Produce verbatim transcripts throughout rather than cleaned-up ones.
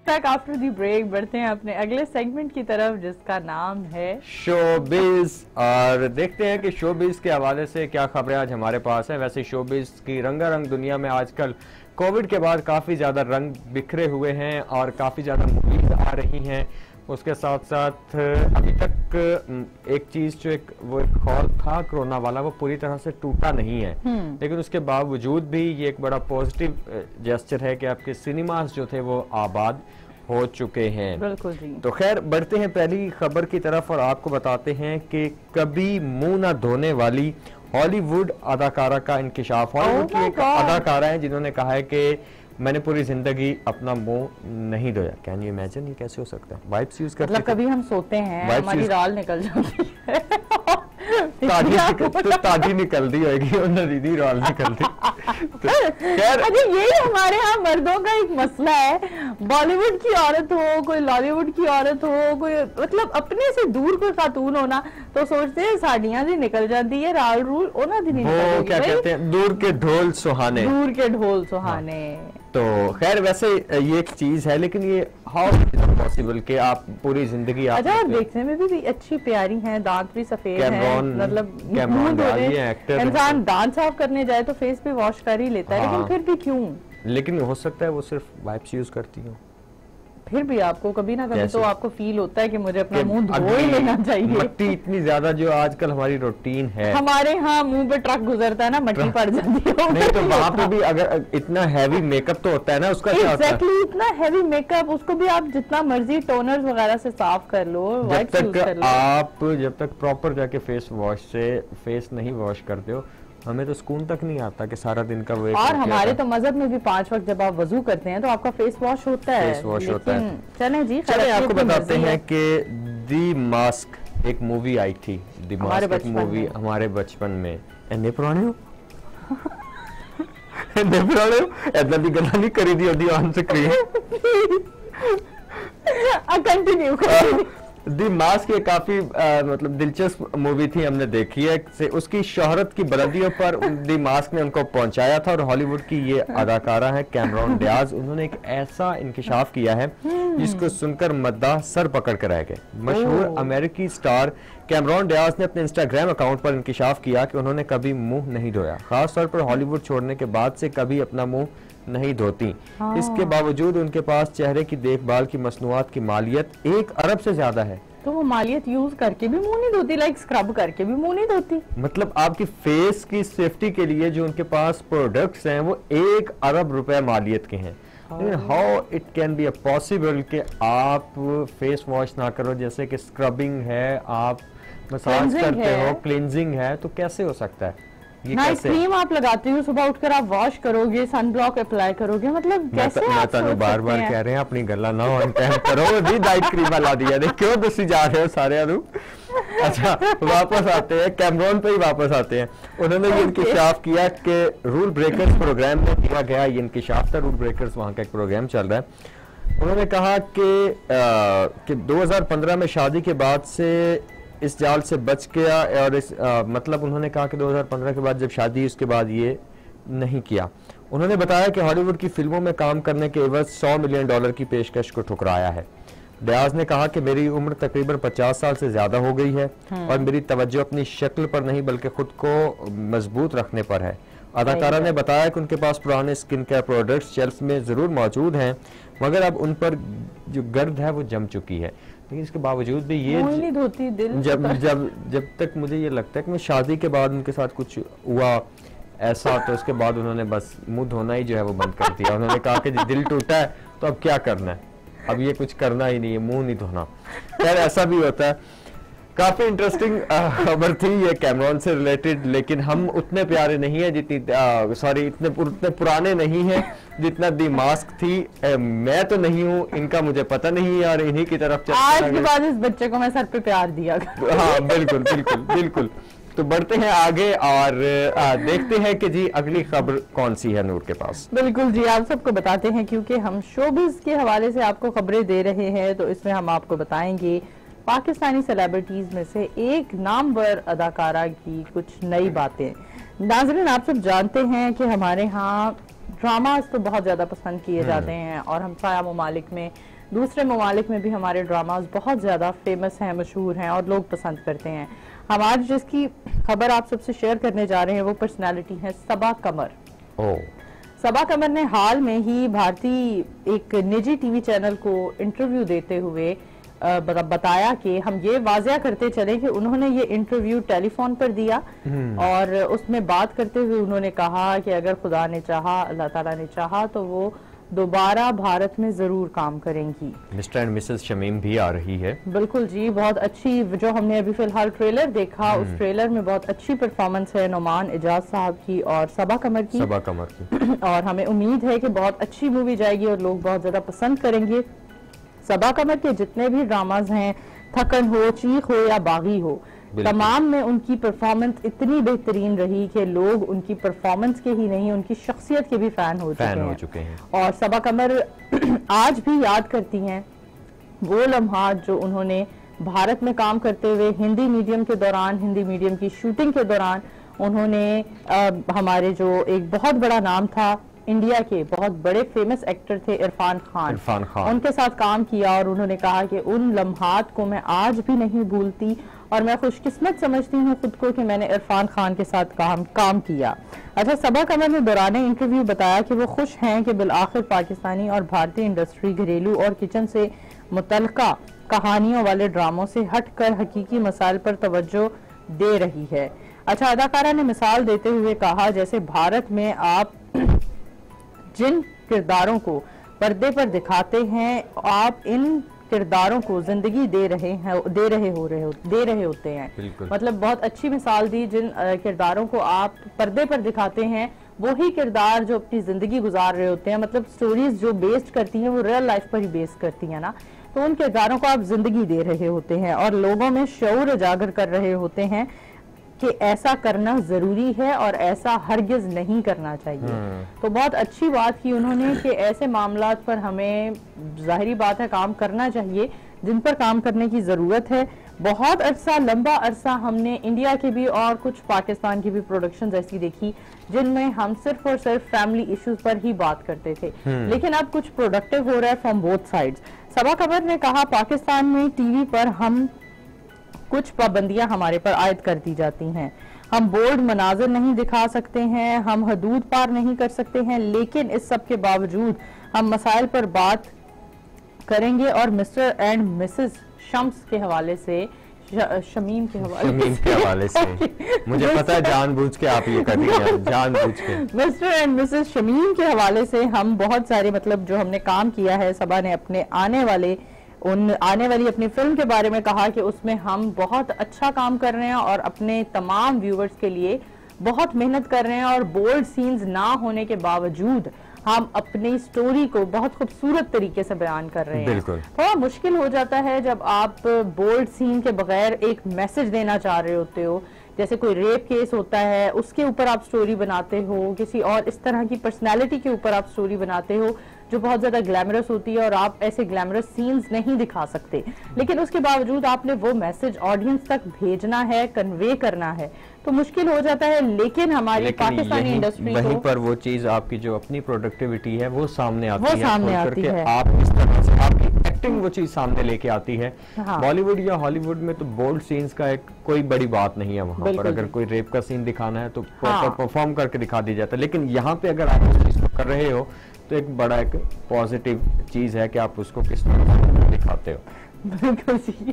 Back after the break. बढ़ते हैं अपने अगले सेगमेंट की तरफ जिसका नाम है शोबिज, और देखते हैं कि शोबिज के हवाले से क्या खबरें आज हमारे पास हैं। वैसे शोबिज की रंगारंग दुनिया में आजकल कोविड के बाद काफ़ी ज़्यादा रंग बिखरे हुए हैं और काफ़ी ज़्यादा मूवीज आ रही हैं। उसके साथ साथ अभी तक एक चीज़ जो एक वो एक खौल था कोरोना वाला, वो पूरी तरह से टूटा नहीं है, लेकिन उसके बावजूद भी ये एक बड़ा पॉजिटिव जेस्चर है कि आपके सिनेमास जो थे वो आबाद हो चुके हैं। बिल्कुल जी। तो खैर बढ़ते हैं पहली खबर की तरफ और आपको बताते हैं कि कभी मुंह न धोने वाली हॉलीवुड अदाकारा का इंकिशाफ। हॉलीवुड की एक अदाकारा है जिन्होंने कहा है कि मैंने पूरी जिंदगी अपना मुंह नहीं धोया। कैन यू इमेजिन, ये कैसे हो सकता है? वाइप्स यूज करते, मतलब कभी हम सोते हैं हमारी राल निकल जाती है ताजी तो ताजी निकलती होगी और दीदी राल निकलती। तो खैर अच्छा, ये हमारे यहाँ मर्दों का एक मसला है। बॉलीवुड की औरत हो, कोई लॉलीवुड की औरत हो, कोई मतलब अपने से दूर कोई खातून होना तो सोचते हैं साड़ियाँ जी निकल जाती है, राल रूल ओना दी नहीं वो क्या कहते हैं, दूर के ढोल सुहाने, दूर के ढोल सुहाने। तो खैर वैसे ये एक चीज है, लेकिन ये हाउ पॉसिबल कि आप पूरी जिंदगी आप अच्छा देखने में भी, भी अच्छी प्यारी हैं, दांत भी सफेद हैं, मतलब इंसान दांत साफ करने जाए तो फेस पे वॉश कर ही लेता है। हाँ। लेकिन फिर भी क्यों? लेकिन हो सकता है वो सिर्फ वाइप्स यूज करती हो, फिर भी आपको कभी ना कभी तो आपको फील होता है कि मुझे अपना मुंह धो ही लेना चाहिए। मट्टी इतनी ज्यादा जो आजकल हमारी रूटीन है, हमारे यहाँ मुंह पे ट्रक गुजरता है ना, मट्टी पड़ जाती है। नहीं तो वहाँ पे भी अगर इतना हैवी मेकअप तो होता है ना, उसका क्या होता है? एक्जेक्टली, इतना हैवी मेकअप, उसको भी आप जितना मर्जी टोनर वगैरह से साफ कर लो, जब तक आप जब तक प्रॉपर जाके फेस वॉश से फेस नहीं वॉश करते हो, हमें तो सुकून तक नहीं आता कि सारा दिन का वो। और हमारे तो मजहब में भी पांच वक्त जब आप वजू करते हैं तो आपका फेस वॉश होता है, फेस वॉश होता है। चलें जी, चलें आपको बताते हैं कि दी मास्क एक मूवी आई थी। दी मास्क एक मूवी हमारे बचपन में, इतने पुराने हो इतने पुराने हो ऐसा भी गला नहीं करी दी होती on screen. Continue the mask ये काफी आ, मतलब दिलचस्प मूवी थी, हमने देखी है से उसकी शोहरत की बुलंदियों पर दी मास्क ने उनको पहुंचाया था। और हॉलीवुड की ये अदाकारा है कैमरॉन डियाज, उन्होंने एक ऐसा इंकिशाफ किया है जिसको सुनकर मद्दाह सर पकड़ कर रह गए। मशहूर अमेरिकी स्टार कैमरॉन डियाज ने अपने इंस्टाग्राम अकाउंट पर इंकिशाफ किया कि उन्होंने कभी मुंह नहीं धोया, खासतौर पर हॉलीवुड छोड़ने के बाद से कभी अपना मुंह नहीं धोती। हाँ। इसके बावजूद उनके पास चेहरे की देखभाल की मसनूआत की मालियत एक अरब से ज्यादा है। तो वो मालियत यूज करके भी मुंह नहीं धोती, लाइक स्क्रब करके भी मुंह नहीं धोती। मतलब आपकी फेस की सेफ्टी के लिए जो उनके पास प्रोडक्ट्स हैं वो एक अरब रुपए मालियत के हैं। How it can be possible कि आप फेस वॉश ना करो, जैसे कि स्क्रबिंग है, आप मसाज करते हो, क्लींजिंग है, तो कैसे हो सकता है? नाइट क्रीम आप लगाते हो, सुबह उठकर आप वॉश करोगे, सन ब्लॉक अप्लाई करोगे, मतलब कैसे मैं आप तो बार बार कह रहे हैं अपनी गल्ला ना ऑन टाइम करो जी, नाइट क्रीम ला दिया दे, क्यों दसी जा रहे हो सारे अनु। अच्छा वापस आते हैं, कैमरॉन पे ही वापस आते हैं। उन्होंने ये इंकिशाफ किया कि रूल ब्रेकर्स प्रोग्राम में किया गया, ये इंकिशाफ था, रूल ब्रेकर्स वहाँ का एक प्रोग्राम चल रहा है। उन्होंने कहा कि कि दो हजार पंद्रह में शादी के बाद से इस जाल से बच गया, और इस आ, मतलब उन्होंने कहा कि दो हजार पंद्रह के बाद जब शादी उसके बाद ये नहीं किया। उन्होंने बताया कि हॉलीवुड की फिल्मों में काम करने के एवज सौ मिलियन डॉलर की पेशकश को ठुकराया है। डियाज ने कहा कि मेरी उम्र तकरीबन पचास साल से ज्यादा हो गई है और मेरी तवज्जो अपनी शक्ल पर नहीं बल्कि खुद को मजबूत रखने पर है। अदाकारा ने बताया कि उनके पास पुराने स्किन केयर प्रोडक्ट्स शेल्फ में जरूर मौजूद हैं, मगर अब उन पर जो गर्द है वो जम चुकी है। लेकिन इसके बावजूद भी ये नहीं धोती दिल जब जब जब तक मुझे ये लगता है कि मैं शादी के बाद उनके साथ कुछ हुआ ऐसा, तो उसके बाद उन्होंने बस मुंह धोना ही जो है वो बंद कर दिया। उन्होंने कहा कि दिल टूटा है तो अब क्या करना है, अब ये कुछ करना ही नहीं है, मुंह नहीं धोना। खैर ऐसा भी होता है। काफी इंटरेस्टिंग खबर थी ये कैमरॉन से रिलेटेड, लेकिन हम उतने प्यारे नहीं है जितनी, सॉरी इतने उतने पुराने नहीं है जितना दी मास्क थी। आ, मैं तो नहीं हूँ, इनका मुझे पता नहीं है, और इन्हीं की तरफ आज के बाद इस बच्चे को मैं सर पे प्यार दिया। हाँ बिल्कुल बिल्कुल बिल्कुल। तो बढ़ते हैं आगे और आ, देखते हैं कि जी अगली खबर कौन सी है नूर के पास। बिल्कुल जी, आप सबको बताते हैं क्योंकि हम शोबिज के हवाले से आपको खबरें दे रहे हैं, तो इसमें हम आपको बताएंगे पाकिस्तानी सेलिब्रिटीज में से एक नामवर अदाकारा की कुछ नई बातें। नाज़रीन आप सब जानते हैं कि हमारे यहाँ ड्रामाज तो बहुत ज़्यादा पसंद किए जाते हैं और हमसाया ममालिक में, दूसरे ममालिक में भी हमारे ड्रामाज बहुत ज़्यादा फेमस हैं, मशहूर हैं और लोग पसंद करते हैं। हम आज जिसकी खबर आप सबसे शेयर करने जा रहे हैं वो पर्सनालिटी है सबा कमर। ओ सबा कमर ने हाल में ही भारतीय एक निजी टीवी चैनल को इंटरव्यू देते हुए बताया कि हम ये वाज़िया करते चले कि उन्होंने ये इंटरव्यू टेलीफोन पर दिया और उसमें बात करते हुए उन्होंने कहा कि अगर खुदा ने चाहा, अल्लाह ताला ने चाहा तो वो दोबारा भारत में जरूर काम करेंगी। मिस्टर एंड मिसेस शमीम भी आ रही है। बिल्कुल जी, बहुत अच्छी, जो हमने अभी फिलहाल ट्रेलर देखा उस ट्रेलर में बहुत अच्छी परफॉर्मेंस है नुमान एजाज साहब की और सबा कमर की सबा कमर की और हमें उम्मीद है कि बहुत अच्छी मूवी जाएगी और लोग बहुत ज्यादा पसंद करेंगे। सबा कमर के जितने भी ड्रामाज हैं, थकन हो, चीख हो या बागी हो, तमाम में उनकी परफॉर्मेंस इतनी बेहतरीन रही कि लोग उनकी परफॉर्मेंस के ही नहीं उनकी शख्सियत के भी फैन हो, फैन चुके, हो हैं। चुके हैं और सबा कमर आज भी याद करती हैं वो लम्हात जो उन्होंने भारत में काम करते हुए हिंदी मीडियम के दौरान, हिंदी मीडियम की शूटिंग के दौरान उन्होंने आ, हमारे जो एक बहुत बड़ा नाम था इंडिया के बहुत बड़े फेमस एक्टर थे इरफान खान, इरफान खान उनके साथ काम किया और उन्होंने कहा कि उन लम्हात को मैं आज भी नहीं भूलती और मैं खुशकिस्मत समझती हूँ खुद को कि मैंने इरफान खान के साथ काम काम किया। अच्छा, सबा कमर ने दौरान इंटरव्यू बताया कि वो खुश हैं कि बिल आखिर पाकिस्तानी और भारतीय इंडस्ट्री घरेलू और किचन से मुतल्लिका कहानियों वाले ड्रामों से हटकर हकीकी मसाइल पर तवज्जो दे रही है। अच्छा, अदाकारा ने मिसाल देते हुए कहा जैसे भारत में आप जिन किरदारों को पर्दे पर दिखाते हैं आप इन किरदारों को जिंदगी दे रहे हैं दे रहे हो रहे हो दे रहे होते हैं। मतलब बहुत अच्छी मिसाल दी, जिन किरदारों को आप पर्दे पर दिखाते हैं वही किरदार जो अपनी जिंदगी गुजार रहे होते हैं, मतलब स्टोरीज जो बेस्ड करती हैं वो रियल लाइफ पर ही बेस्ड करती हैं ना, तो उन किरदारों को आप जिंदगी दे रहे होते हैं और लोगों में शऊर उजागर कर रहे होते हैं कि ऐसा करना जरूरी है और ऐसा हरगिज नहीं करना चाहिए। तो बहुत अच्छी बात की उन्होंने कि ऐसे मामलात पर हमें जाहिरी बात है काम करना चाहिए जिन पर काम करने की जरूरत है। बहुत अरसा, लंबा अरसा हमने इंडिया के भी और कुछ पाकिस्तान की भी प्रोडक्शंस ऐसी देखी जिनमें हम सिर्फ और सिर्फ फैमिली इश्यूज पर ही बात करते थे, लेकिन अब कुछ प्रोडक्टिव हो रहा है from both sides. Saba Qamar ने कहा पाकिस्तान में टीवी पर हम कुछ पाबंदियां हमारे पर आयद कर दी जाती हैं, हम बोल्ड मनाजिर नहीं दिखा सकते हैं, हम हदूद पार नहीं कर सकते हैं, लेकिन इस सब के बावजूद हम मसाइल पर बात करेंगे। और मिस्टर एंड मिसेस शम्स के हवाले से, शमीम के हवाले शमीम के हवाले से मुझे पता है जानबूझ के आप ये कर रही हैं, जानबूझ के। मिस्टर एंड मिसेस शमीम के हवाले से हम बहुत सारे, मतलब जो हमने काम किया है, सबा ने अपने आने वाले उन आने वाली अपनी फिल्म के बारे में कहा कि उसमें हम बहुत अच्छा काम कर रहे हैं और अपने तमाम व्यूवर्स के लिए बहुत मेहनत कर रहे हैं और बोल्ड सीन्स ना होने के बावजूद हम अपनी स्टोरी को बहुत खूबसूरत तरीके से बयान कर रहे हैं। थोड़ा मुश्किल हो जाता है जब आप बोल्ड सीन के बगैर एक मैसेज देना चाह रहे होते हो, जैसे कोई रेप केस होता है उसके ऊपर आप स्टोरी बनाते हो, किसी और इस तरह की पर्सनैलिटी के ऊपर आप स्टोरी बनाते हो जो बहुत ज्यादा ग्लैमरस होती है और आप ऐसे ग्लैमरस सीन्स नहीं दिखा सकते, लेकिन उसके बावजूद आपने वो मैसेज ऑडियंस तक भेजना है, कन्वे करना है, तो मुश्किल हो जाता है। लेकिन हमारी लेकिन पाकिस्तानी इंडस्ट्री वहीं पर वो चीज आपकी जो अपनी प्रोडक्टिविटी है वो सामने आती वो है, सामने आती है। आप इस तरह से आपकी एक्टिंग वो चीज सामने लेके आती है। बॉलीवुड या हॉलीवुड में तो बोल्ड सीन्स का एक कोई बड़ी बात नहीं है, वहां पर अगर कोई रेप का सीन दिखाना है तो प्रॉपर परफॉर्म करके दिखा दिया जाता है, लेकिन यहाँ पे अगर आप उस चीज को कर रहे हो तो एक बड़ा एक पॉजिटिव चीज है कि आप उसको किस तरह दिखाते हो। बिल्कुल जी।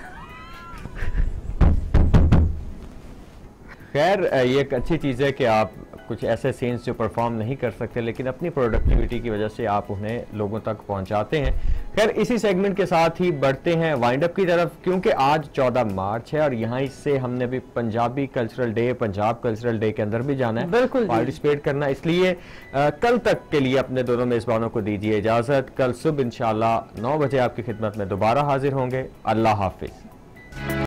खैर ये एक अच्छी चीज है कि आप कुछ ऐसे सीन्स जो परफॉर्म नहीं कर सकते लेकिन अपनी प्रोडक्टिविटी की वजह से आप उन्हें लोगों तक पहुंचाते हैं। खैर इसी सेगमेंट के साथ ही बढ़ते हैं वाइंड अप की तरफ, क्योंकि आज चौदह मार्च है और यहाँ से हमने भी Punjabi cultural day, Punjab cultural day के अंदर भी जाना है, पार्टिसिपेट करना, इसलिए आ, कल तक के लिए अपने दोनों मेजबानों को दीजिए इजाजत। कल सुबह इंशाल्लाह नौ बजे आपकी खिदमत में दोबारा हाजिर होंगे। अल्लाह हाफिज।